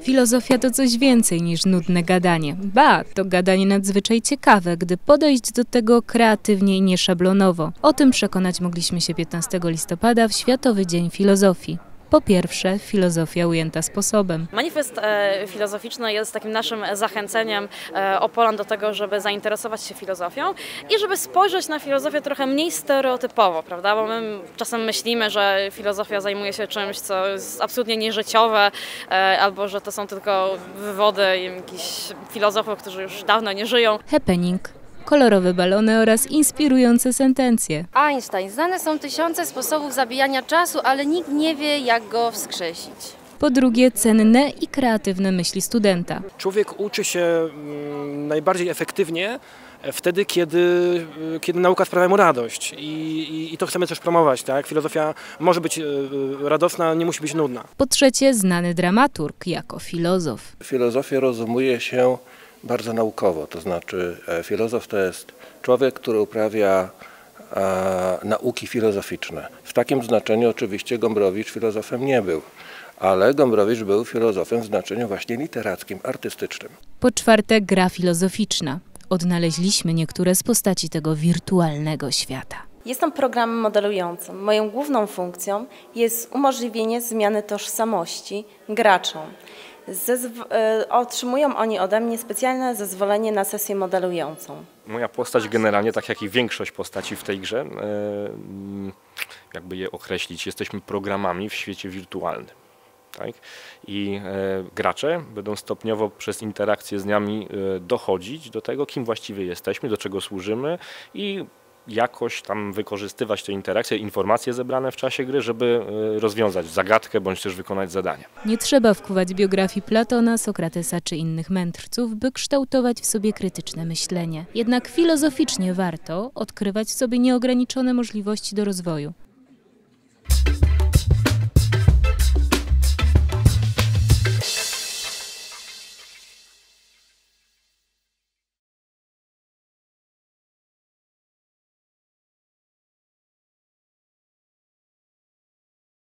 Filozofia to coś więcej niż nudne gadanie. Ba, to gadanie nadzwyczaj ciekawe, gdy podejść do tego kreatywnie i nieszablonowo. O tym przekonać mogliśmy się 15 listopada w Światowy Dzień Filozofii. Po pierwsze, filozofia ujęta sposobem. Manifest filozoficzny jest takim naszym zachęceniem Opolan do tego, żeby zainteresować się filozofią i żeby spojrzeć na filozofię trochę mniej stereotypowo, prawda? Bo my czasem myślimy, że filozofia zajmuje się czymś, co jest absolutnie nieżyciowe, albo że to są tylko wywody jakichś filozofów, którzy już dawno nie żyją. Happening. Kolorowe balony oraz inspirujące sentencje. Einstein. Znane są tysiące sposobów zabijania czasu, ale nikt nie wie, jak go wskrzesić. Po drugie, cenne i kreatywne myśli studenta. Człowiek uczy się najbardziej efektywnie wtedy, kiedy nauka sprawia mu radość i to chcemy też promować. Tak? Filozofia może być radosna, nie musi być nudna. Po trzecie, znany dramaturg jako filozof. Filozofię rozumuje się bardzo naukowo, to znaczy filozof to jest człowiek, który uprawia nauki filozoficzne. W takim znaczeniu oczywiście Gombrowicz filozofem nie był, ale Gombrowicz był filozofem w znaczeniu właśnie literackim, artystycznym. Po czwarte, gra filozoficzna. Odnaleźliśmy niektóre z postaci tego wirtualnego świata. Jestem programem modelującym. Moją główną funkcją jest umożliwienie zmiany tożsamości graczom. Otrzymują oni ode mnie specjalne zezwolenie na sesję modelującą. Moja postać generalnie, tak jak i większość postaci w tej grze, jakby je określić, jesteśmy programami w świecie wirtualnym. Tak? I gracze będą stopniowo przez interakcję z nami dochodzić do tego, kim właściwie jesteśmy, do czego służymy i jakoś tam wykorzystywać te interakcje, informacje zebrane w czasie gry, żeby rozwiązać zagadkę bądź też wykonać zadanie. Nie trzeba wkuwać biografii Platona, Sokratesa czy innych mędrców, by kształtować w sobie krytyczne myślenie. Jednak filozoficznie warto odkrywać w sobie nieograniczone możliwości do rozwoju.